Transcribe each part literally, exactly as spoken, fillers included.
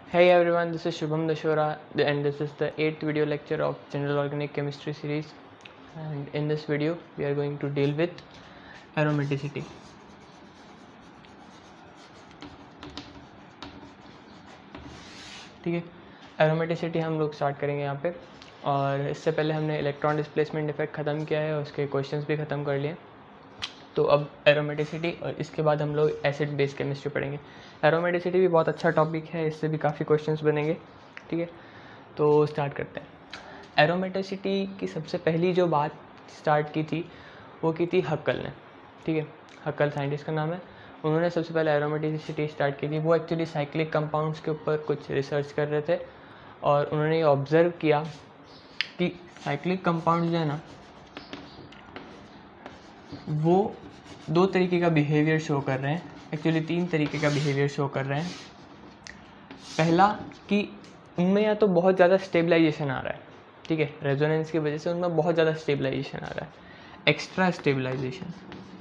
Hey everyone, this is Shubham Dashora and this is the eighth video lecture of General Organic Chemistry series, and in this video we are going to deal with aromaticity. ठीक है, aromaticity हम लोग start करेंगे यहाँ पे, और इससे पहले हमने इलेक्ट्रॉन डिस्प्लेसमेंट इफेक्ट ख़त्म किया है और उसके क्वेश्चंस भी ख़त्म कर लिए। तो अब एरोमेटिसिटी और इसके बाद हम लोग एसिड बेस केमिस्ट्री पढ़ेंगे। एरोमेटिसिटी भी बहुत अच्छा टॉपिक है, इससे भी काफ़ी क्वेश्चंस बनेंगे। ठीक है, तो स्टार्ट करते हैं। एरोमेटिसिटी की सबसे पहली जो बात स्टार्ट की थी वो की थी हक्कल ने। ठीक है, हक्कल साइंटिस्ट का नाम है, उन्होंने सबसे पहले एरोमेटिसिटी स्टार्ट की थी। वो एक्चुअली साइक्लिक कंपाउंड्स के ऊपर कुछ रिसर्च कर रहे थे और उन्होंने ये ऑब्ज़र्व किया कि साइक्लिक कंपाउंड जो है ना वो दो तरीके का बिहेवियर शो कर रहे हैं। एक्चुअली तीन तरीके का बिहेवियर शो कर रहे हैं। पहला कि उनमें या तो बहुत ज़्यादा स्टेबलाइजेशन आ रहा है, ठीक है, रेजोनेंस की वजह से उनमें बहुत ज़्यादा स्टेबलाइजेशन आ रहा है, एक्स्ट्रा स्टेबलाइजेशन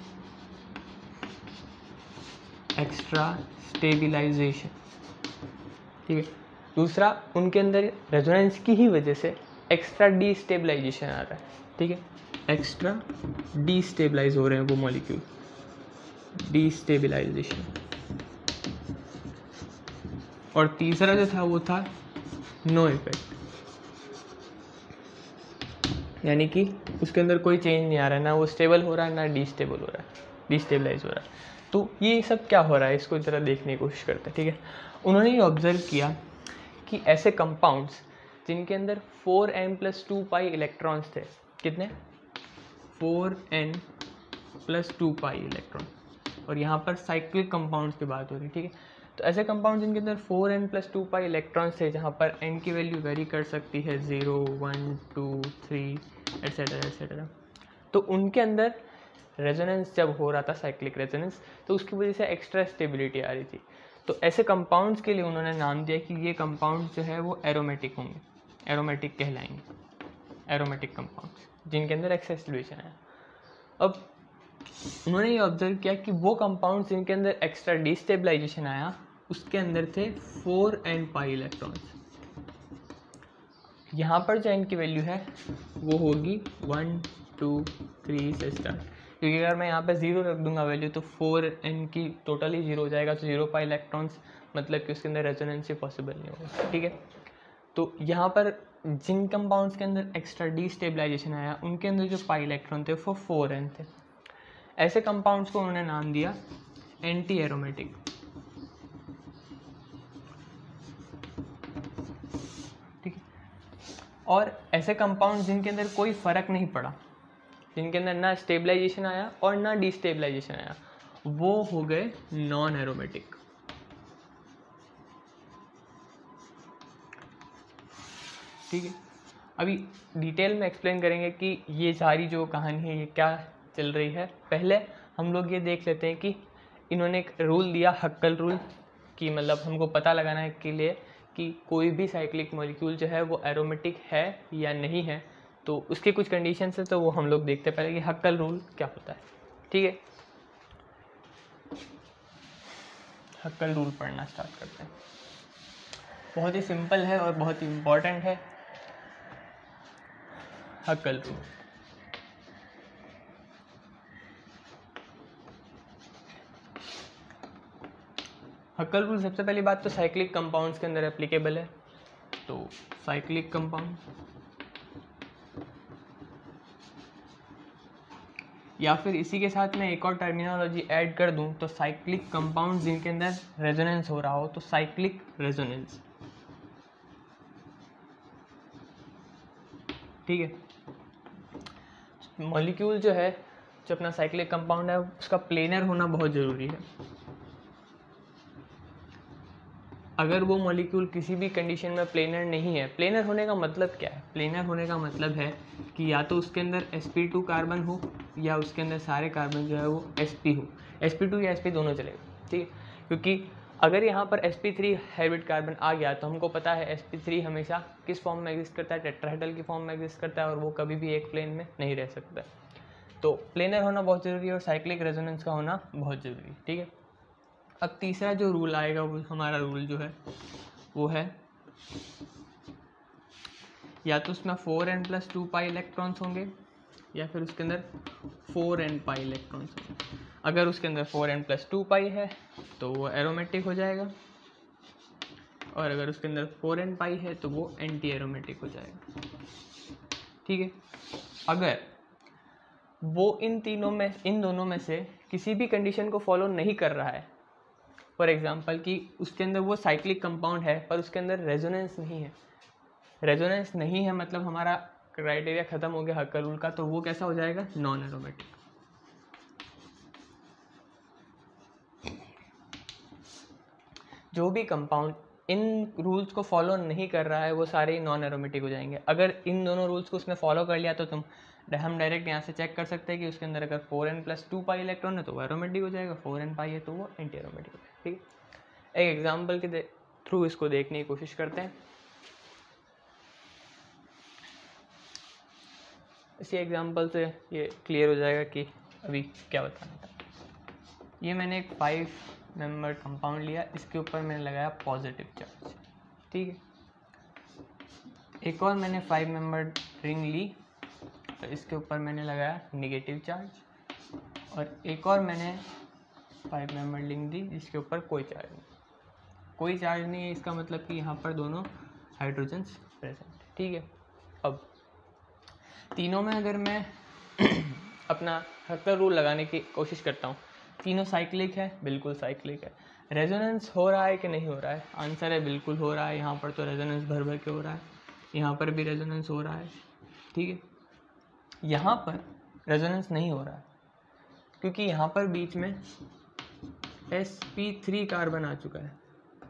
एक्स्ट्रा स्टेबलाइजेशन ठीक है। दूसरा, उनके अंदर रेजोनेंस की ही वजह से एक्स्ट्रा डीस्टेबलाइजेशन आ रहा है, ठीक है, एक्स्ट्रा डीस्टेबलाइज हो रहे हैं वो मॉलिक्यूल, डीस्टेबलाइजेशन। और तीसरा जो था वो था नो इफेक्ट, यानी कि उसके अंदर कोई चेंज नहीं आ रहा है, ना वो स्टेबल हो रहा है ना डीस्टेबल हो रहा है, डीस्टेबलाइज हो रहा है। तो ये सब क्या हो रहा है, इसको जरा देखने की कोशिश करते हैं। ठीक है, उन्होंने ये ऑब्जर्व किया कि ऐसे कंपाउंड्स जिनके अंदर four n plus two pi electrons थे, कितने, four n plus two pi electron, और यहाँ पर साइक्लिक कंपाउंड्स की बात हो रही है। ठीक है, तो ऐसे कंपाउंड जिनके अंदर four n plus two pi electrons थे, जहाँ पर एन की वैल्यू वेरी कर सकती है zero one two three etcetera etcetera, तो उनके अंदर रेजोनेंस जब हो रहा था, साइक्लिक रेजोनेंस, तो उसकी वजह से एक्स्ट्रा स्टेबिलिटी आ रही थी। तो ऐसे कंपाउंड्स के लिए उन्होंने नाम दिया कि ये कंपाउंड जो है वो एरोमेटिक होंगे, एरोमेटिक कहलाएंगे, एरोमेटिक कंपाउंड्स जिनके अंदर एक्सेस स्टेबिलिटी है। अब उन्होंने ये ऑब्जर्व किया कि वो कंपाउंड्स जिनके अंदर एक्स्ट्रा डिस्टेबलाइजेशन आया उसके अंदर थे फोर एन पाई इलेक्ट्रॉन्स। यहाँ पर जो एन की वैल्यू है वो होगी वन टू थ्री से स्टार्ट, क्योंकि अगर मैं यहाँ पे ज़ीरो रख दूंगा वैल्यू तो फोर एन की टोटली जीरो हो जाएगा, तो जीरो पाई इलेक्ट्रॉन्स मतलब कि उसके अंदर रेजोनेंस ही पॉसिबल नहीं होगा। ठीक है, तो यहाँ पर जिन कंपाउंड्स के अंदर एक्स्ट्रा डीस्टेबलाइजेशन आया उनके अंदर जो पाई इलेक्ट्रॉन थे वो फोर एन थे। ऐसे कंपाउंड्स को उन्होंने नाम दिया एंटी एरोमेटिक। ठीक है, और ऐसे कंपाउंड जिनके अंदर कोई फर्क नहीं पड़ा, जिनके अंदर ना स्टेबलाइजेशन आया और ना डिस्टेबलाइजेशन आया, वो हो गए नॉन एरोमेटिक। ठीक है, अभी डिटेल में एक्सप्लेन करेंगे कि ये सारी जो कहानी है ये क्या चल रही है। पहले हम लोग ये देख लेते हैं कि इन्होंने एक रूल दिया, हक्कल रूल, कि मतलब हमको पता लगाना है के लिए कि कोई भी साइक्लिक मॉलिक्यूल जो है वो एरोमेटिक है या नहीं है, तो उसकी कुछ कंडीशंस है, तो वो हम लोग देखते पहले कि हक्कल रूल क्या होता है। ठीक है, हक्कल रूल पढ़ना स्टार्ट करते हैं। बहुत ही सिंपल है और बहुत ही इम्पॉर्टेंट है हक्कल रूल। हक्कल रूल सबसे पहली बात तो साइक्लिक कंपाउंड्स के अंदर एप्लीकेबल है। तो साइक्लिक कंपाउंड, या फिर इसी के साथ मैं एक और टर्मिनोलॉजी ऐड कर दूं तो साइक्लिक कंपाउंड जिनके अंदर रेजोनेंस हो रहा हो, तो साइक्लिक रेजोनेंस। ठीक है, मॉलिक्यूल जो है, जो अपना साइक्लिक कंपाउंड है, उसका प्लेनर होना बहुत ज़रूरी है। अगर वो मॉलिक्यूल किसी भी कंडीशन में प्लेनर नहीं है, प्लेनर होने का मतलब क्या है, प्लेनर होने का मतलब है कि या तो उसके अंदर एस पी टू कार्बन हो या उसके अंदर सारे कार्बन जो है वो एस पी हो, एस पी टू या एस पी दोनों चलेगा। ठीक है, क्योंकि अगर यहाँ पर S P three hybrid carbon आ गया तो हमको पता है एस पी थ्री हमेशा किस फॉर्म में एग्जिस्ट करता है, टेट्राहेड्रल की फॉर्म में एग्जिस्ट करता है, और वो कभी भी एक प्लेन में नहीं रह सकता। तो प्लेनर होना बहुत ज़रूरी है और साइक्लिक रेजोनेंस का होना बहुत ज़रूरी है। ठीक है, अब तीसरा जो रूल आएगा वो हमारा रूल जो है वो है या तो उसमें four n plus two pi electrons होंगे या फिर उसके अंदर फोर एन पाई इलेक्ट्रॉन्स होंगे। अगर उसके अंदर four n plus two pi है तो वो एरोमेटिक हो जाएगा, और अगर उसके अंदर फोर एन पाई है तो वो एंटी एरोमेटिक हो जाएगा। ठीक है, अगर वो इन तीनों में इन दोनों में से किसी भी कंडीशन को फॉलो नहीं कर रहा है, फॉर एग्जांपल कि उसके अंदर वो साइक्लिक कंपाउंड है पर उसके अंदर रेजोनेंस नहीं है, रेजोनेंस नहीं है मतलब हमारा क्राइटेरिया ख़त्म हो गया हक्कर रूल का, तो वो कैसा हो जाएगा, नॉन एरोमेटिक। जो भी कंपाउंड इन रूल्स को फॉलो नहीं कर रहा है वो सारे ही नॉन एरोमेटिक हो जाएंगे। अगर इन दोनों रूल्स को उसने फॉलो कर लिया तो तुम हम डायरेक्ट यहाँ से चेक कर सकते हैं कि उसके अंदर अगर four n plus two pi electron है तो वो एरोमेटिक हो जाएगा, फोर एन पाई है तो वो एंटी एरोमेटिक हो जाएगा। ठीक है, एक एग्जाम्पल के थ्रू इसको देखने की कोशिश करते हैं। इसी एग्जाम्पल से ये क्लियर हो जाएगा कि अभी क्या बताना था। ये मैंने एक फाइव मेंबर कंपाउंड लिया, इसके ऊपर मैंने लगाया पॉजिटिव चार्ज। ठीक है, एक और मैंने फाइव मेंबर रिंग ली तो इसके ऊपर मैंने लगाया निगेटिव चार्ज, और एक और मैंने फाइव मेंबर रिंग दी जिसके ऊपर कोई चार्ज नहीं कोई चार्ज नहीं है। इसका मतलब कि यहाँ पर दोनों हाइड्रोजन्स प्रेजेंट है। ठीक है, अब तीनों में अगर मैं अपना हक्कर रूल लगाने की कोशिश करता हूँ, तीनों साइक्लिक है, बिल्कुल साइक्लिक है। रेजोनेंस हो रहा है कि नहीं हो रहा है, आंसर है बिल्कुल हो रहा है। यहाँ पर तो रेजोनेंस भर भर के हो रहा है, यहाँ पर भी रेजोनेंस हो रहा है। ठीक है, यहाँ पर रेजोनेंस नहीं हो रहा है क्योंकि यहाँ पर बीच में एस पी थ्री कार्बन आ चुका है।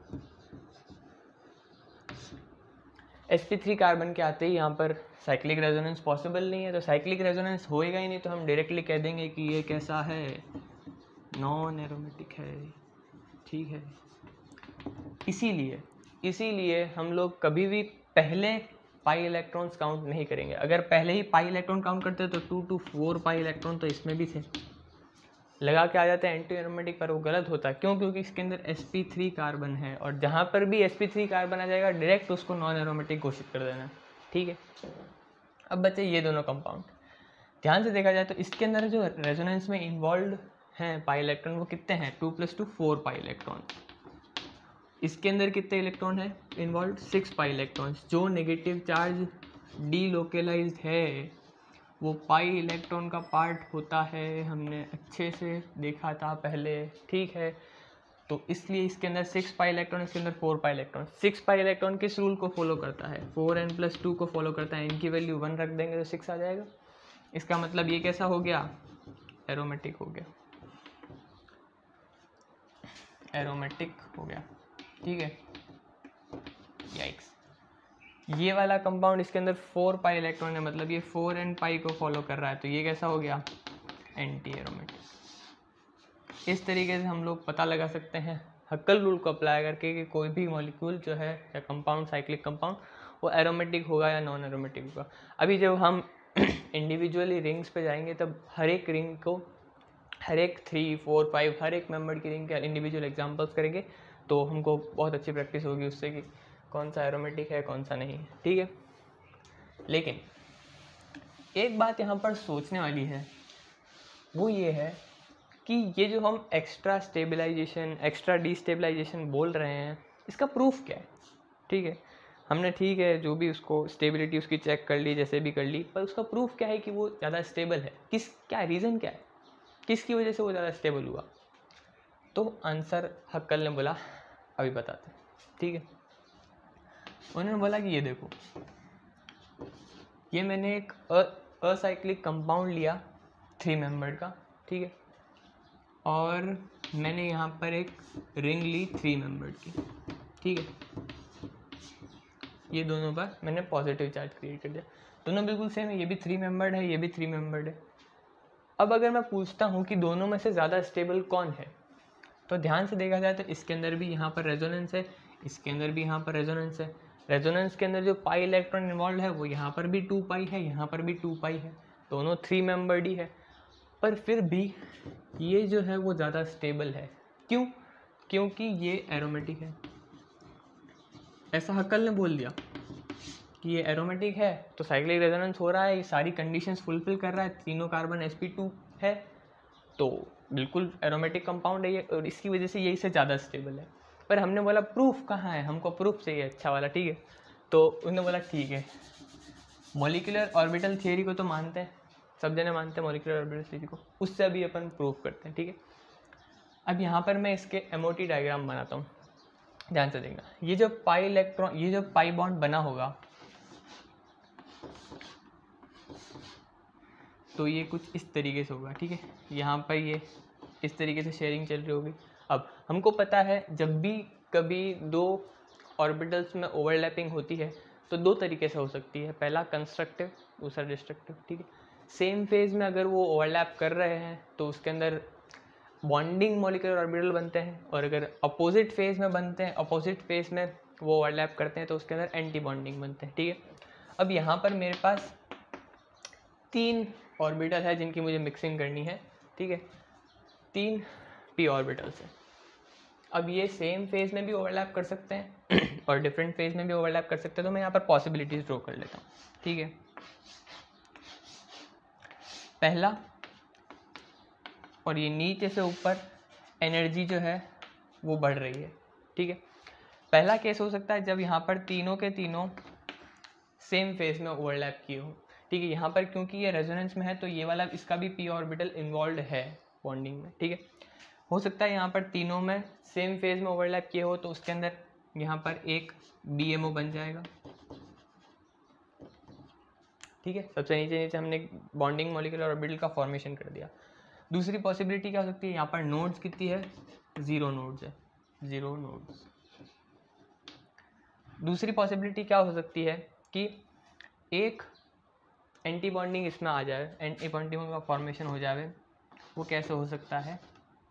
एस पी थ्री कार्बन के आते ही यहाँ पर साइक्लिक रेजोनेंस पॉसिबल नहीं है, तो साइक्लिक रेजोनेंस होएगा ही नहीं, तो हम डायरेक्टली कह देंगे कि ये कैसा है, नॉन एरोमेटिक है। ठीक है, इसीलिए इसीलिए हम लोग कभी भी पहले पाई इलेक्ट्रॉन्स काउंट नहीं करेंगे। अगर पहले ही पाई इलेक्ट्रॉन काउंट करते तो two two four pi electron तो इसमें भी थे, लगा के आ जाते हैं एंटी एरोमेटिक, पर वो गलत होता है। क्यों? क्योंकि इसके अंदर एस पी थ्री कार्बन है, और जहाँ पर भी एस पी थ्री कार्बन आ जाएगा डायरेक्ट उसको नॉन एरोमेटिक घोषित कर देना। ठीक है, अब बचे ये दोनों कंपाउंड। ध्यान से देखा जाए तो इसके अंदर जो रेजोनेंस में इन्वॉल्व हैं पाई इलेक्ट्रॉन वो कितने हैं, two plus two four pi electron. इसके अंदर कितने इलेक्ट्रॉन है इन्वॉल्व, सिक्स पाई इलेक्ट्रॉन्स। जो नेगेटिव चार्ज डी लोकेलाइज्ड है वो पाई इलेक्ट्रॉन का पार्ट होता है, हमने अच्छे से देखा था पहले। ठीक है, तो इसलिए इसके अंदर सिक्स पाई इलेक्ट्रॉन, इसके अंदर four pi electron. Six pi electron किस रूल को फॉलो करता है, फोर एन प्लस टू को फॉलो करता है। इनकी वैल्यू वन रख देंगे तो सिक्स आ जाएगा। इसका मतलब ये कैसा हो गया, एरोमेटिक हो गया, एरोमेटिक हो गया। ठीक है, याइक्स, ये वाला कंपाउंड इसके अंदर फोर पाई इलेक्ट्रॉन है, मतलब ये फोर एन पाई को फॉलो कर रहा है, तो ये कैसा हो गया, एंटी एरोमेटिक। इस तरीके से हम लोग पता लगा सकते हैं हक्कल रूल को अप्लाई करके कि कोई भी मॉलिक्यूल जो है या कंपाउंड, साइक्लिक कंपाउंड, वो एरोमेटिक होगा या नॉन एरोमेटिक होगा। अभी जब हम इंडिविजुअली रिंग्स पे जाएंगे तब हर एक रिंग को, हर एक थ्री फोर फाइव हर एक मेंबर की रिंग के इंडिविजुअल एग्जांपल्स करेंगे तो हमको बहुत अच्छी प्रैक्टिस होगी उससे कि कौन सा एरोमेटिक है कौन सा नहीं है। ठीक है, लेकिन एक बात यहाँ पर सोचने वाली है, वो ये है कि ये जो हम एक्स्ट्रा स्टेबलाइजेशन, एक्स्ट्रा डिस्टेबलाइजेशन बोल रहे हैं, इसका प्रूफ क्या है। ठीक है, हमने ठीक है जो भी उसको स्टेबिलिटी उसकी चेक कर ली, जैसे भी कर ली, पर उसका प्रूफ क्या है कि वो ज़्यादा स्टेबल है, किस क्या रीज़न क्या है, किसकी वजह से वो ज़्यादा स्टेबल हुआ। तो आंसर हक्कल ने बोला अभी बताते। ठीक है, उन्होंने बोला कि ये देखो, ये मैंने एक असाइक्लिक कंपाउंड लिया थ्री मेंबर्ड का। ठीक है, और मैंने यहाँ पर एक रिंग ली थ्री मेंबर्ड की। ठीक है, ये दोनों पर मैंने पॉजिटिव चार्ज क्रिएट कर दिया, दोनों बिल्कुल सेम है, ये भी थ्री मेंबर्ड है, ये भी थ्री मेंबर्ड है। अब अगर मैं पूछता हूँ कि दोनों में से ज़्यादा स्टेबल कौन है, तो ध्यान से देखा जाए तो इसके अंदर भी यहाँ पर रेजोनेंस है, इसके अंदर भी यहाँ पर रेजोनेंस है। रेजोनेंस के अंदर जो पाई इलेक्ट्रॉन इन्वॉल्व है वो यहाँ पर भी टू पाई है, यहाँ पर भी टू पाई है, दोनों थ्री मेंबर्ड ही है, पर फिर भी ये जो है वो ज़्यादा स्टेबल है। क्यों? क्योंकि ये एरोमेटिक है। ऐसा हक्कल ने बोल दिया कि ये एरोमेटिक है तो साइक्लिक रेजोनेंस हो रहा है, ये सारी कंडीशंस फुलफिल कर रहा है, तीनों कार्बन एस पी टू है तो बिल्कुल एरोमेटिक कंपाउंड है ये, और इसकी वजह से यही से ज़्यादा स्टेबल है। पर हमने बोला प्रूफ कहाँ है, हमको प्रूफ चाहिए अच्छा वाला, ठीक है। तो उन्होंने बोला ठीक है, मॉलिक्यूलर ऑर्बिटल थियरी को तो मानते हैं, सब जने मानते हैं मॉलिक्यूलर ऑर्बिटल थियरी को, उससे अभी अपन प्रूफ करते हैं, ठीक है। अब यहाँ पर मैं इसके एमओटी डायग्राम बनाता हूँ, ध्यान से देखना। ये जो पाई इलेक्ट्रॉन, ये जो पाई बॉन्ड बना होगा तो ये कुछ इस तरीके से होगा, ठीक है। यहाँ पर ये इस तरीके से शेयरिंग चल रही होगी। अब हमको पता है जब भी कभी दो ऑर्बिटल्स में ओवरलैपिंग होती है तो दो तरीके से हो सकती है, पहला कंस्ट्रक्टिव, दूसरा डिस्ट्रक्टिव, ठीक है। सेम फेज में अगर वो ओवरलैप कर रहे हैं तो उसके अंदर बॉन्डिंग मॉलिक्यूलर ऑर्बिटल बनते हैं, और अगर अपोजिट फेज में बनते हैं, अपोजिट फेज में वो ओवरलैप करते हैं तो उसके अंदर एंटी बॉन्डिंग बनते हैं, ठीक है। अब यहाँ पर मेरे पास तीन ऑर्बिटल है जिनकी मुझे मिक्सिंग करनी है, ठीक है, तीन पी ऑर्बिटल्स हैं। अब ये सेम फेज में भी ओवरलैप कर सकते हैं और डिफरेंट फेज में भी ओवरलैप कर सकते हैं, तो मैं यहाँ पर पॉसिबिलिटीज ड्रॉ कर लेता हूँ, ठीक है। पहला, और ये नीचे से ऊपर एनर्जी जो है वो बढ़ रही है, ठीक है। पहला केस हो सकता है जब यहाँ पर तीनों के तीनों सेम फेज में ओवरलैप किए हो, ठीक है। यहाँ पर क्योंकि ये रेजोनेंस में है तो ये वाला इसका भी पी ऑर्बिटल इन्वॉल्व है बॉन्डिंग में, ठीक है। हो सकता है यहाँ पर तीनों में सेम फेज में ओवरलैप किए हो तो उसके अंदर यहाँ पर एक बी एम ओ बन जाएगा, ठीक है। सबसे नीचे नीचे हमने बॉन्डिंग मॉलिक्यूलर ऑर्बिटल का फॉर्मेशन कर दिया। दूसरी पॉसिबिलिटी क्या हो सकती है, यहाँ पर नोड्स कितनी है, ज़ीरो नोड्स है, ज़ीरो नोड्स। दूसरी पॉसिबिलिटी क्या हो सकती है कि एक एंटी बॉन्डिंग इसमें आ जाए, एंटी बॉन्डिंग का फॉर्मेशन हो जाए। वो कैसे हो सकता है,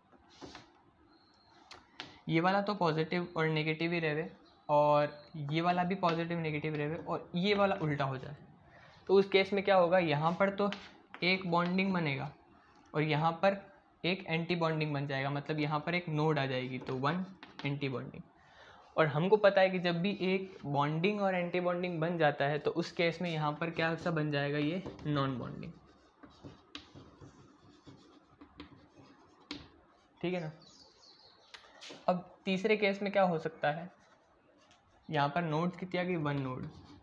ये वाला तो पॉजिटिव और नेगेटिव ही रहे और ये वाला भी पॉजिटिव नेगेटिव रहे और ये वाला उल्टा हो जाए, तो उस केस में क्या होगा, यहाँ पर तो एक बॉन्डिंग बनेगा और यहाँ पर एक एंटी बॉन्डिंग बन जाएगा, मतलब यहाँ पर एक नोड आ जाएगी, तो वन एंटी बॉन्डिंग। और हमको पता है कि जब भी एक बॉन्डिंग और एंटी बॉन्डिंग बन जाता है तो उस केस में यहाँ पर क्या सा बन जाएगा, ये नॉन बॉन्डिंग, ठीक है ना। अब तीसरे केस में क्या हो सकता है, यहाँ पर नोड्स कितनी आ गई, वन नोड।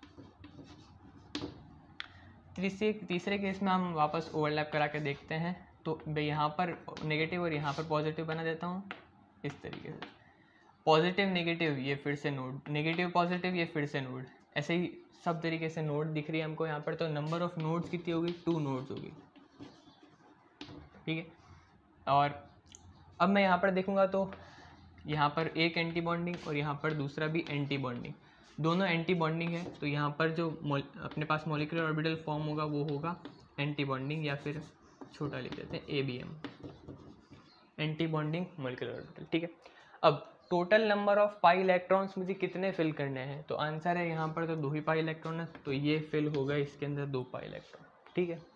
तीसरे तीसरे केस में हम वापस ओवरलैप करा के देखते हैं, तो यहाँ पर नेगेटिव और यहाँ पर पॉजिटिव बना देता हूँ इस तरीके से, पॉजिटिव नेगेटिव ये फिर से नोड, नेगेटिव पॉजिटिव ये फिर से नोड, ऐसे ही सब तरीके से नोड दिख रही है हमको यहाँ पर। तो नंबर ऑफ नोड्स कितनी होगी, टू नोड्स होगी, ठीक है। और अब मैं यहाँ पर देखूँगा तो यहाँ पर एक एंटी बॉन्डिंग और यहाँ पर दूसरा भी एंटी बॉन्डिंग, दोनों एंटी बॉन्डिंग है, तो यहाँ पर जो अपने पास मॉलिक्यूलर ऑर्बिटल फॉर्म होगा वो होगा एंटी बॉन्डिंग, या फिर छोटा लिख देते हैं A B M, anti bonding molecular orbital, ठीक है। अब total number of pi electrons मुझे कितने फिल करने हैं, तो आंसर है यहाँ पर तो दो ही पाई इलेक्ट्रॉन है, तो ये फिल होगा इसके अंदर दो पाई इलेक्ट्रॉन, ठीक है।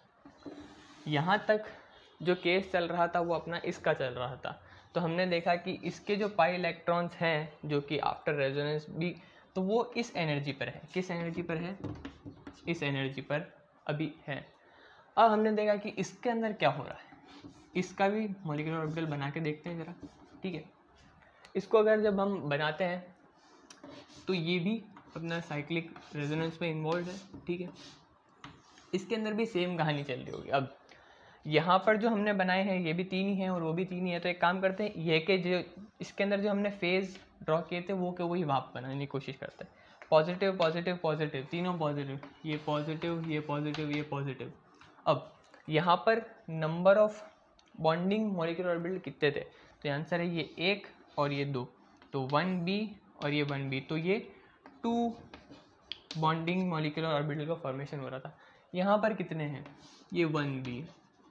यहाँ तक जो केस चल रहा था वो अपना इसका चल रहा था, तो हमने देखा कि इसके जो पाई इलेक्ट्रॉन्स हैं जो कि आफ्टर रेजोनेंस भी, तो वो इस एनर्जी पर है, किस एनर्जी पर है, इस एनर्जी पर अभी है। अब हमने देखा कि इसके अंदर क्या हो रहा है, इसका भी मॉलिक्यूलर ऑर्बिटल बना के देखते हैं ज़रा, ठीक है। इसको अगर जब हम बनाते हैं तो ये भी अपना साइक्लिक रेजोनेंस में इन्वॉल्व है, ठीक है। इसके अंदर भी सेम कहानी चल रही होगी। अब यहाँ पर जो हमने बनाए हैं ये भी तीन ही हैं और वो भी तीन ही है, तो एक काम करते हैं, ये के जो इसके अंदर जो हमने फेज ड्रॉ किए थे वो के वही वहाँ बनाने की कोशिश करते हैं। पॉजिटिव पॉजिटिव पॉजिटिव, तीनों पॉजिटिव, ये पॉजिटिव ये पॉजिटिव ये पॉजिटिव। अब यहाँ पर number of bonding molecular orbital कितने थे, तो आंसर है ये एक और ये दो, तो वन बी और ये वन बी, तो ये टू बॉन्डिंग मॉलिक्यूलर ऑर्बिटल का फॉर्मेशन हो रहा था। यहाँ पर कितने हैं, ये वन बी,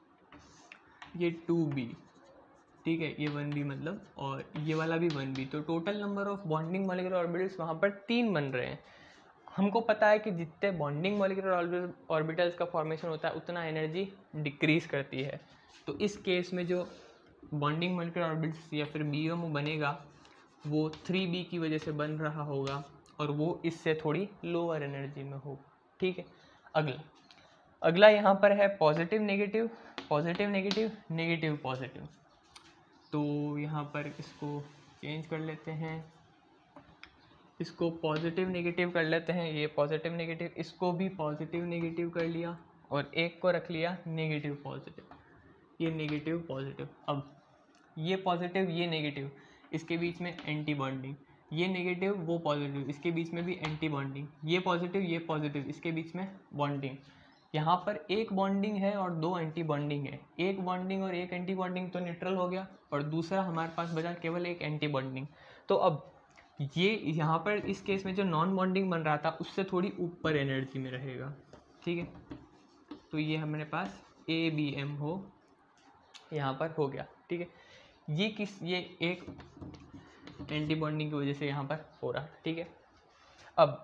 ये टू बी, ठीक है, ये वन बी मतलब, और ये वाला भी वन बी, तो total number of bonding molecular orbitals वहाँ पर तीन बन रहे हैं। हमको पता है कि जितने बॉन्डिंग मॉलिक्यूलर ऑर्बिटल्स का फॉर्मेशन होता है उतना एनर्जी डिक्रीज करती है, तो इस केस में जो बॉन्डिंग मॉलिक्यूलर ऑर्बिटल्स या फिर बी एम ओ बनेगा वो थ्री बी की वजह से बन रहा होगा, और वो इससे थोड़ी लोअर एनर्जी में हो, ठीक है। अगला अगला यहाँ पर है positive negative, positive negative, negative positive. तो यहाँ पर इसको चेंज कर लेते हैं, इसको पॉजिटिव नेगेटिव कर लेते हैं, ये पॉजिटिव नेगेटिव, इसको भी पॉजिटिव नेगेटिव कर लिया और एक को रख लिया नेगेटिव पॉजिटिव, ये नेगेटिव पॉजिटिव। अब ये पॉजिटिव ये नेगेटिव, इसके बीच में एंटी बॉन्डिंग, ये नेगेटिव वो पॉजिटिव, इसके बीच में भी एंटी बॉन्डिंग, ये पॉजिटिव ये पॉजिटिव, इसके बीच में बॉन्डिंग। यहाँ पर एक बॉन्डिंग है और दो एंटी बॉन्डिंग है, एक बॉन्डिंग और एक एंटी बॉन्डिंग तो न्यूट्रल हो गया और दूसरा हमारे पास बचा केवल एक एंटी बॉन्डिंग। तो अब ये यहाँ पर इस केस में जो नॉन बॉन्डिंग बन रहा था उससे थोड़ी ऊपर एनर्जी में रहेगा, ठीक है। तो ये हमारे पास ए बी एम हो यहाँ पर हो गया, ठीक है। ये किस ये एक एंटी बॉन्डिंग की वजह से यहाँ पर हो रहा है, ठीक है। अब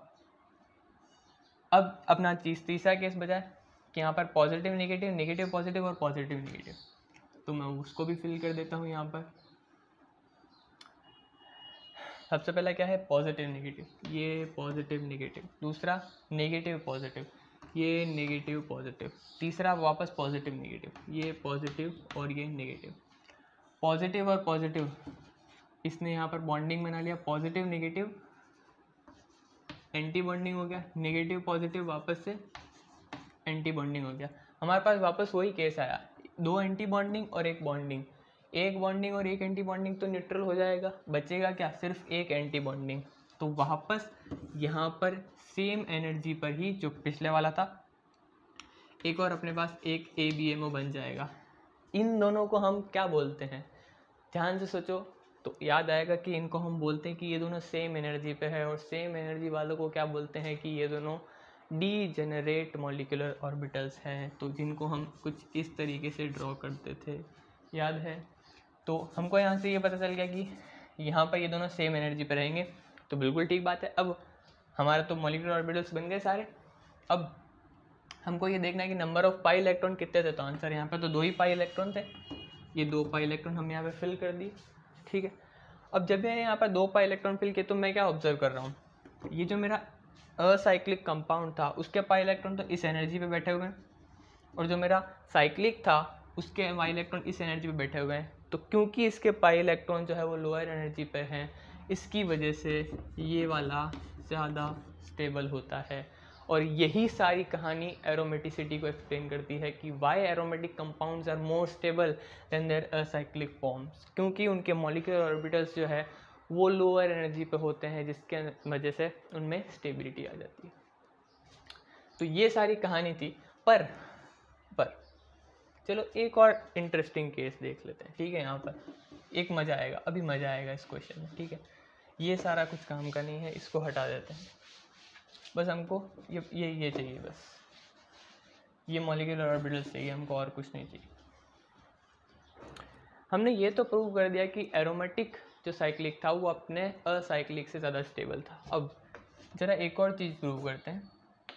अब अपना चीज तीसरा केस बचा है कि यहाँ पर पॉजिटिव नेगेटिव, नेगेटिव पॉजिटिव और पॉजिटिव नेगेटिव। तो मैं उसको भी फिल कर देता हूँ यहाँ पर। सबसे पहला क्या है पॉजिटिव नेगेटिव, ये पॉजिटिव नेगेटिव, दूसरा नेगेटिव पॉजिटिव, ये नेगेटिव पॉजिटिव, तीसरा वापस पॉजिटिव नेगेटिव, ये पॉजिटिव और ये नेगेटिव। पॉजिटिव और पॉजिटिव इसने यहाँ पर बॉन्डिंग बना लिया, पॉजिटिव नेगेटिव एंटी बॉन्डिंग हो गया, नेगेटिव पॉजिटिव वापस से एंटी बॉन्डिंग हो गया। हमारे पास वापस वही केस आया, दो एंटी बॉन्डिंग और एक बॉन्डिंग, एक बॉन्डिंग और एक एंटी बॉन्डिंग तो न्यूट्रल हो जाएगा, बचेगा क्या सिर्फ एक एंटी बॉन्डिंग। तो वापस यहाँ पर सेम एनर्जी पर ही जो पिछले वाला था एक और अपने पास एक ए बी एम ओ बन जाएगा। इन दोनों को हम क्या बोलते हैं, ध्यान से सोचो तो याद आएगा कि इनको हम बोलते हैं कि ये दोनों सेम एनर्जी पे है, और सेम एनर्जी वालों को क्या बोलते हैं कि ये दोनों डीजेनरेट मॉलिक्यूलर ऑर्बिटल्स हैं। तो जिनको हम कुछ इस तरीके से ड्रॉ करते थे, याद है। तो हमको यहाँ से ये पता चल गया कि यहाँ पर ये दोनों सेम एनर्जी पे रहेंगे, तो बिल्कुल ठीक बात है। अब हमारा तो मॉलिक्यूलर ऑर्बिटल्स बन गए सारे। अब हमको ये देखना है कि नंबर ऑफ पाई इलेक्ट्रॉन कितने थे। तो आंसर यहाँ पर तो दो ही पाई इलेक्ट्रॉन थे, ये दो पाई इलेक्ट्रॉन हम यहाँ पे फिल कर दिए, ठीक है। अब जब मैं यहाँ पर दो पाई इलेक्ट्रॉन फिल किए तो मैं क्या ऑब्जर्व कर रहा हूँ, ये जो मेरा असाइक्लिक कंपाउंड था उसके पाई इलेक्ट्रॉन तो इस एनर्जी पे बैठे हुए हैं, और जो मेरा साइक्लिक था उसके पाई इलेक्ट्रॉन इस एनर्जी पे बैठे हुए हैं। तो क्योंकि इसके पाई इलेक्ट्रॉन जो है वो लोअर एनर्जी पे हैं, इसकी वजह से ये वाला ज़्यादा स्टेबल होता है। और यही सारी कहानी एरोमेटिसिटी को एक्सप्लेन करती है कि why aromatic compounds are more stable than their acyclic forms, क्योंकि उनके मॉलिक्यूलर ऑर्बिटल्स जो है वो लोअर एनर्जी पे होते हैं, जिसके वजह से उनमें स्टेबिलिटी आ जाती है। तो ये सारी कहानी थी। पर पर चलो एक और इंटरेस्टिंग केस देख लेते हैं, ठीक है। यहाँ पर एक मज़ा आएगा, अभी मज़ा आएगा इस क्वेश्चन में, ठीक है। ये सारा कुछ काम का नहीं है, इसको हटा देते हैं। बस हमको ये ये ये चाहिए, बस ये मॉलिक्यूलर ऑर्बिटल्स चाहिए हमको, और कुछ नहीं चाहिए। हमने ये तो प्रूव कर दिया कि एरोमेटिक जो साइक्लिक था वो अपने असाइक्लिक से ज़्यादा स्टेबल था। अब ज़रा एक और चीज़ प्रूव करते हैं,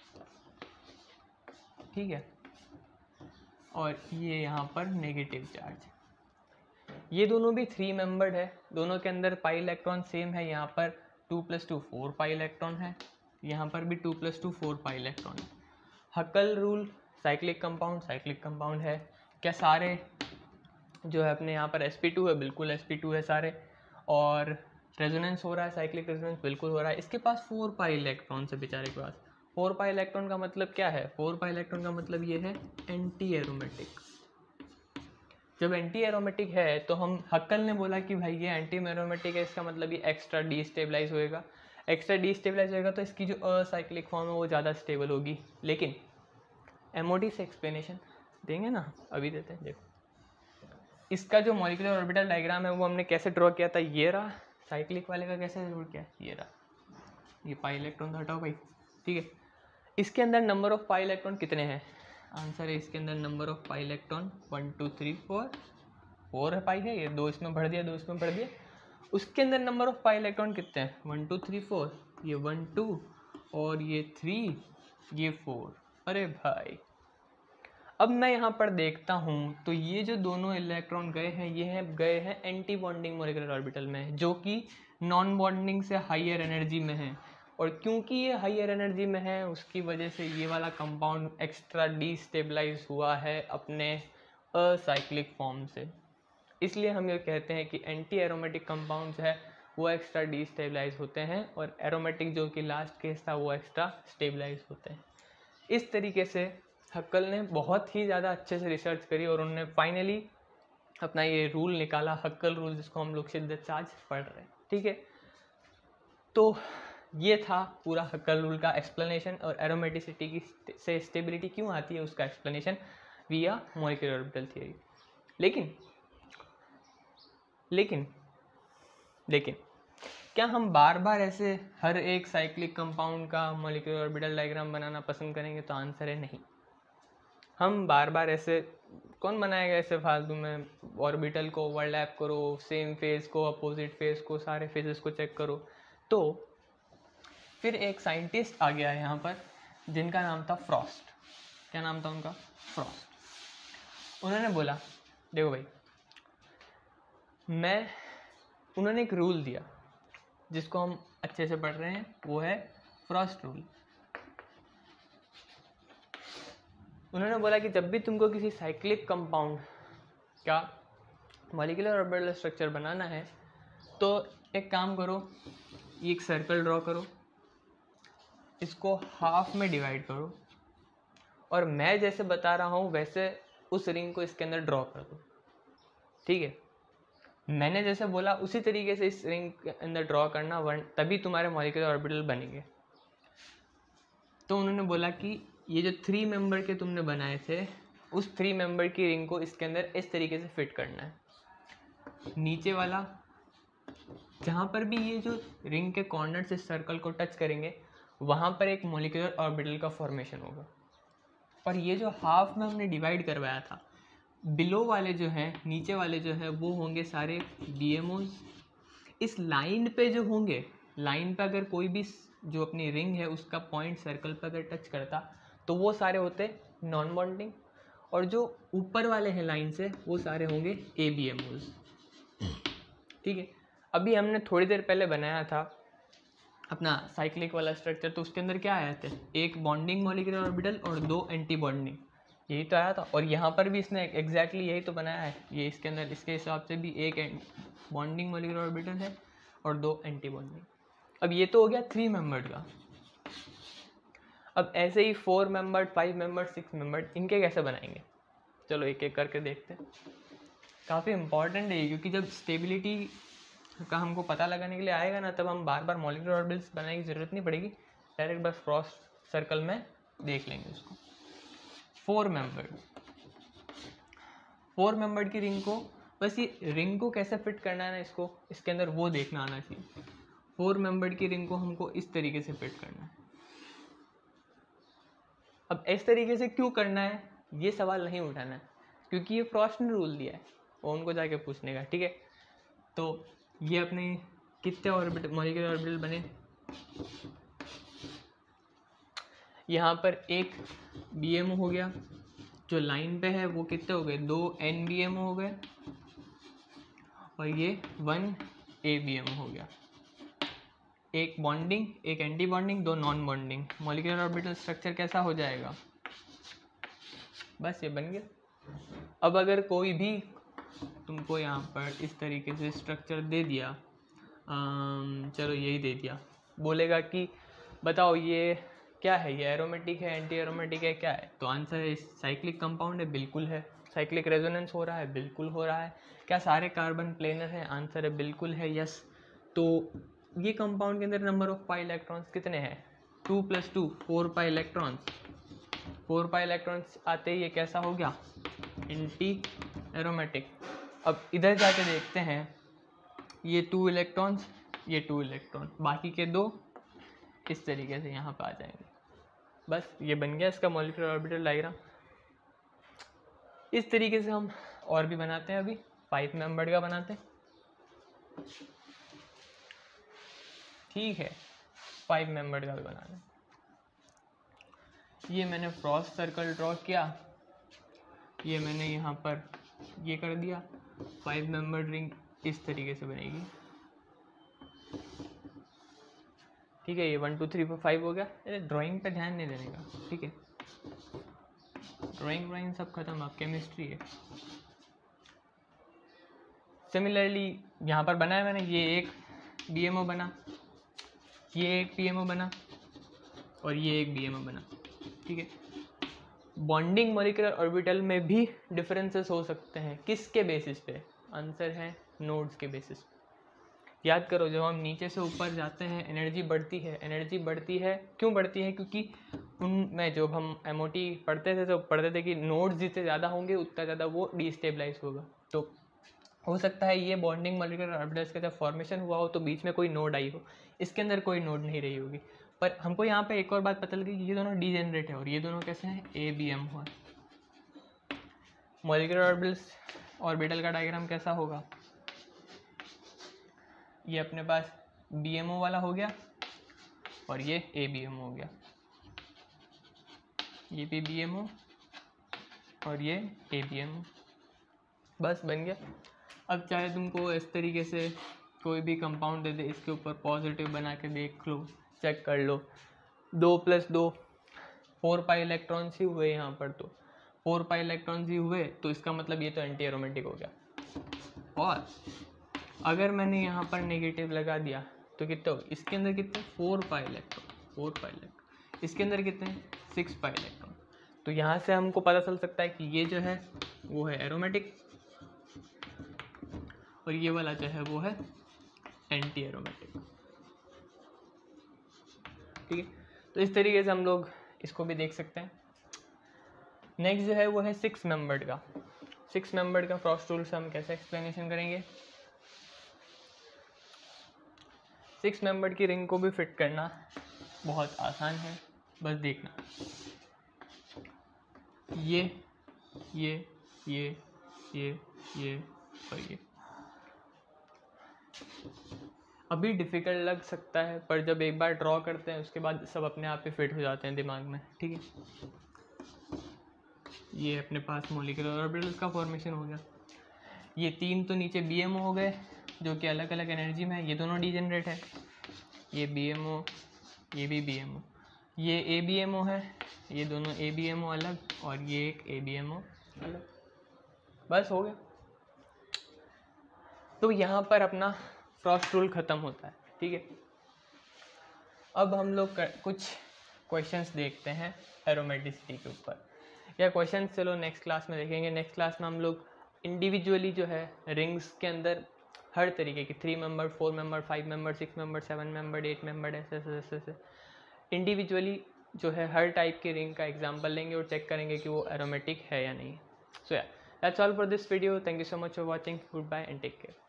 ठीक है। और ये यहाँ पर नेगेटिव चार्ज, ये दोनों भी थ्री मेंबर्ड है, दोनों के अंदर पाई इलेक्ट्रॉन सेम है। यहाँ पर two plus two four pi electron है, यहाँ पर भी two plus two four pi electron है। Huckel rule, cyclic compound cyclic compound है। क्या सारे जो है अपने यहाँ पर एस पी टू है, बिल्कुल एस पी टू है सारे। और रेजोनेंस हो रहा है, साइक्लिक रेजोनेंस बिल्कुल हो रहा है। इसके पास फोर पाई इलेक्ट्रॉन है बेचारे के पास। फोर पाई इलेक्ट्रॉन का मतलब क्या है, फोर पाई इलेक्ट्रॉन का मतलब ये है एंटी एरोमेटिक। जब एंटी एरोमेटिक है तो हम हक्कल ने बोला कि भाई ये एंटी एरोमेटिक है, इसका मतलब ये एक्स्ट्रा डीस्टेबलाइज होएगा। एक्स्ट्रा डीस्टेबलाइज होएगा तो इसकी जो असाइक्लिक फॉर्म है वो ज़्यादा स्टेबल होगी। लेकिन एमओडी से एक्सप्लेनेशन देंगे ना, अभी देते हैं। देखो इसका जो मॉलिक्यूलर ऑर्बिटल डायग्राम है वो हमने कैसे ड्रॉ किया था, ये रहा। साइक्लिक वाले का कैसे ड्रॉ किया, ये रहा। ये पाई इलेक्ट्रॉन तो हटाओ भाई, ठीक है। इसके अंदर नंबर ऑफ पाई इलेक्ट्रॉन कितने हैं, आंसर है इसके अंदर number of pi electron one two three four four pi है। ये दो इसमें भर दिया, दो इसमें भर दिया। उसके अंदर नंबर ऑफ पाई इलेक्ट्रॉन कितने हैं, वन टू थ्री फोर, ये वन टू और ये थ्री, ये फोर। अरे भाई अब मैं यहाँ पर देखता हूँ तो ये जो दोनों इलेक्ट्रॉन गए हैं ये हैं गए हैं एंटी बॉन्डिंग मॉलिक्यूलर ऑर्बिटल में, जो कि नॉन बॉन्डिंग से हाइयर एनर्जी में है। और क्योंकि ये हायर एनर्जी में है उसकी वजह से ये वाला कंपाउंड एक्स्ट्रा डीस्टेबलाइज हुआ है अपने असाइक्लिक फॉर्म से। इसलिए हम ये कहते हैं कि एंटी एरोमेटिक कंपाउंड्स है वो एक्स्ट्रा डीस्टेबलाइज होते हैं और एरोमेटिक जो कि लास्ट केस था वो एक्स्ट्रा स्टेबलाइज होते हैं। इस तरीके से हक्कल ने बहुत ही ज़्यादा अच्छे से रिसर्च करी और उन्होंने फाइनली अपना ये रूल निकाला, हक्कल रूल, जिसको हम लोग शिद्दत से आज पढ़ रहे हैं। ठीक है, तो ये था पूरा हक्कल रूल का एक्सप्लेनेशन और एरोमेटिसिटी की से स्टेबिलिटी क्यों आती है उसका एक्सप्लेनेशन विया मॉलिक्यूलर ऑर्बिटल थ्योरी। लेकिन लेकिन लेकिन क्या हम बार बार ऐसे हर एक साइक्लिक कंपाउंड का मॉलिक्यूलर ऑर्बिटल डायग्राम बनाना पसंद करेंगे? तो आंसर है नहीं। हम बार बार ऐसे कौन बनाएगा ऐसे फालतू में ऑर्बिटल को ओवरलैप करो, सेम फेज को, अपोजिट फेज को, सारे फेजेस को चेक करो। तो फिर एक साइंटिस्ट आ गया है यहाँ पर जिनका नाम था फ्रॉस्ट। क्या नाम था उनका? फ्रॉस्ट। उन्होंने बोला देखो भाई, मैं उन्होंने एक रूल दिया जिसको हम अच्छे से पढ़ रहे हैं, वो है फ्रॉस्ट रूल। उन्होंने बोला कि जब भी तुमको किसी साइक्लिक कंपाउंड का मॉलिक्यूलर ऑर्बिटल स्ट्रक्चर बनाना है तो एक काम करो, एक सर्कल ड्रॉ करो, इसको हाफ में डिवाइड करो और मैं जैसे बता रहा हूँ वैसे उस रिंग को इसके अंदर ड्रॉ कर दो। ठीक है, मैंने जैसे बोला उसी तरीके से इस रिंग के अंदर ड्रॉ करना, वन तभी तुम्हारे मॉलिक्यूलर ऑर्बिटल बनेंगे। तो उन्होंने बोला कि ये जो थ्री मेंबर के तुमने बनाए थे उस थ्री मेंबर की रिंग को इसके अंदर इस तरीके से फिट करना है। नीचे वाला जहाँ पर भी ये जो रिंग के कॉर्नर से सर्कल को टच करेंगे वहाँ पर एक मॉलिक्यूलर ऑर्बिटल का फॉर्मेशन होगा। और ये जो हाफ में हमने डिवाइड करवाया था, बिलो वाले जो हैं, नीचे वाले जो हैं, वो होंगे सारे बी एम ओज। इस लाइन पे जो होंगे, लाइन पे अगर कोई भी जो अपनी रिंग है उसका पॉइंट सर्कल पर अगर टच करता तो वो सारे होते नॉन बॉन्डिंग, और जो ऊपर वाले हैं लाइन से वो सारे होंगे ए बी एम ओज। ठीक है, अभी हमने थोड़ी देर पहले बनाया था अपना साइक्लिक वाला स्ट्रक्चर, तो उसके अंदर क्या आया था? एक बॉन्डिंग मॉलिक्यूलर ऑर्बिटल और दो एंटी बॉन्डिंग, यही तो आया था। और यहाँ पर भी इसने एग्जैक्टली यही तो बनाया है। ये इसके अंदर इसके हिसाब से भी एक बॉन्डिंग मॉलिक्यूलर ऑर्बिटल है और दो एंटी बॉन्डिंग। अब ये तो हो गया थ्री मेंबर्ड का। अब ऐसे ही four membered, five membered, six membered, इनके कैसे बनाएंगे? चलो एक एक करके देखते हैं। काफ़ी इंपॉर्टेंट है क्योंकि जब स्टेबिलिटी का हमको पता लगाने के लिए आएगा ना, तब हम बार बार मॉलिक्यूलर ऑर्बिटल्स बनाने की ज़रूरत नहीं पड़ेगी, डायरेक्ट बस फ्रॉस्ट सर्कल में देख लेंगे उसको। फोर मेंबर्ड फोर मेंबर्ड की रिंग को, बस ये रिंग को कैसे फिट करना है ना इसको इसके अंदर, वो देखना आना चाहिए। फोर मेंबर्ड की रिंग को हमको इस तरीके से फिट करना है। अब इस तरीके से क्यों करना है ये सवाल नहीं उठाना है, क्योंकि ये फ्रॉस्ट ने रूल दिया है, वो उनको जाके पूछने का। ठीक है, तो ये अपने कितने ऑर्बिटल मॉलिक्यूलर ऑर्बिटल बने? यहाँ पर एक बी एम हो गया, जो लाइन पे है वो कितने हो गए? दो एन बी एम हो गए, और ये वन ए बी एम हो गया। एक बॉन्डिंग, एक एंटी बॉन्डिंग, दो non bonding. Molecular orbital structure कैसा हो जाएगा? बस ये बन गया। अब अगर कोई भी तुमको यहाँ पर इस तरीके से स्ट्रक्चर दे दिया, आम, चलो यही दे दिया, बोलेगा कि बताओ ये क्या है, ये एरोमेटिक है, एंटी एरोमेटिक है, क्या है? तो आंसर है साइक्लिक कंपाउंड है, बिल्कुल है। साइक्लिक रेजोनेंस हो रहा है, बिल्कुल हो रहा है। क्या सारे कार्बन प्लेनर हैं? आंसर है बिल्कुल है, यस। तो ये कंपाउंड के अंदर नंबर ऑफ पाई इलेक्ट्रॉन्स कितने हैं? Two plus two, four pi electrons. Four pi electrons आते ही ये कैसा हो गया? Anti aromatic. अब इधर जाके देखते हैं, ये टू इलेक्ट्रॉन्स, ये टू इलेक्ट्रॉन, बाकी के दो इस तरीके से यहाँ पे आ जाएंगे। बस ये बन गया इसका मॉलिक्यूलर ऑर्बिटल डायग्राम। इस तरीके से हम और भी बनाते हैं, अभी फाइव मेंबर्ड का बनाते हैं। ठीक है, फाइव मेंबर्ड का भी बनाना है। ये मैंने फ्रॉस्ट सर्कल ड्रॉ किया, ये मैंने यहाँ पर ये कर दिया। फाइव मेंबर्ड रिंग इस तरीके से बनेगी। ठीक है। ये one two three four five हो गया। अरे ड्राइंग पे ध्यान नहीं देने का, ठीक है। ड्राइंग ड्राइंग सब खत्म, अब केमिस्ट्री है। सिमिलरली यहाँ पर बनाया मैंने, ये एक बी एम ओ बना, ये एक पी एम ओ बना और ये एक बी एम ओ बना, ठीक है। बॉन्डिंग मॉलिक्यूलर ऑर्बिटल में भी डिफरेंसेस हो सकते हैं, किसके बेसिस पे? आंसर है नोड्स के बेसिस पे। याद करो, जब हम नीचे से ऊपर जाते हैं एनर्जी बढ़ती है। एनर्जी बढ़ती है क्यों बढ़ती है? क्योंकि उनमें जब हम एम ओ टी पढ़ते थे तो पढ़ते थे कि नोड्स जितने ज़्यादा होंगे उतना ज़्यादा वो डिस्टेबलाइज होगा। तो हो सकता है ये बॉन्डिंग मॉलिक्यूलर ऑर्बिटल्स का जब फॉर्मेशन हुआ हो तो बीच में कोई नोड आई हो, इसके अंदर कोई नोड नहीं रही होगी। पर हमको यहाँ पे एक और बात पता लगी कि ये दोनों डीजेनरेट है और ये दोनों कैसे हैं? ए बी एम हुआ। मॉलिक्यूलर ऑर्बिटल्स ऑर्बिटल का डायग्राम कैसा होगा? ये अपने पास बी एम ओ वाला हो गया और ये ए बी एम ओ हो गया। ये भी बी एम ओ और ये ए बी एम ओ, बस बन गया। अब चाहे तुमको इस तरीके से कोई भी कंपाउंड दे दे, इसके ऊपर पॉजिटिव बना के देख लो, चेक कर लो। दो प्लस दो फोर पाई इलेक्ट्रॉन्स ही हुए यहाँ पर, तो फोर पाई इलेक्ट्रॉन्स ही हुए तो इसका मतलब ये तो एंटी एरोमेटिक हो गया। और अगर मैंने यहाँ पर नेगेटिव लगा दिया तो कितने हो? इसके अंदर कितने? Four pi electron, four pi electron. इसके अंदर कितने? Six pi electron. तो यहाँ से हमको पता चल सकता है कि ये जो है वो है एरोमेटिक और ये वाला जो है वो है एंटी एरोमेटिक, ठीक है। तो इस तरीके से हम लोग इसको भी देख सकते हैं। नेक्स्ट जो है वो है सिक्स मेंबर्ड का। सिक्स मेंबर्ड का फ्रॉस्ट रूल से हम कैसे एक्सप्लेनेशन करेंगे? सिक्स मेंबर्ड की रिंग को भी फिट करना बहुत आसान है, बस देखना। ये ये ये ये ये और ये अभी डिफ़िकल्ट लग सकता है, पर जब एक बार ड्रॉ करते हैं उसके बाद सब अपने आप ही फिट हो जाते हैं दिमाग में, ठीक है। ये अपने पास मॉलिक्यूलर ऑर्बिटल्स का फॉर्मेशन हो गया। ये तीन तो नीचे बी एम ओ हो गए जो कि अलग अलग एनर्जी में है, ये दोनों डीजेनरेट है। ये बी एम ओ, ये भी बी एम ओ, ये ए बी एम ओ है, ये दोनों ए बी एम ओ अलग और ये एक ए बी एम ओ अलग, बस हो गया। तो यहाँ पर अपना फ्रॉस्ट रूल ख़त्म होता है, ठीक है। अब हम लोग कुछ क्वेश्चंस देखते हैं एरोमेटिसिटी के ऊपर, या क्वेश्चंस चलो नेक्स्ट क्लास में देखेंगे। नेक्स्ट क्लास में हम लोग इंडिविजुअली जो है रिंग्स के अंदर हर तरीके की three member, four member, five member, six member, seven member, eight member, ऐसे ऐसे ऐसे ऐसे इंडिविजुअली जो है हर टाइप की रिंग का एग्जांपल लेंगे और चेक करेंगे कि वो एरोमेटिक है या नहीं। सो या that's all for this video. Thank you so much for watching. Good bye and take care.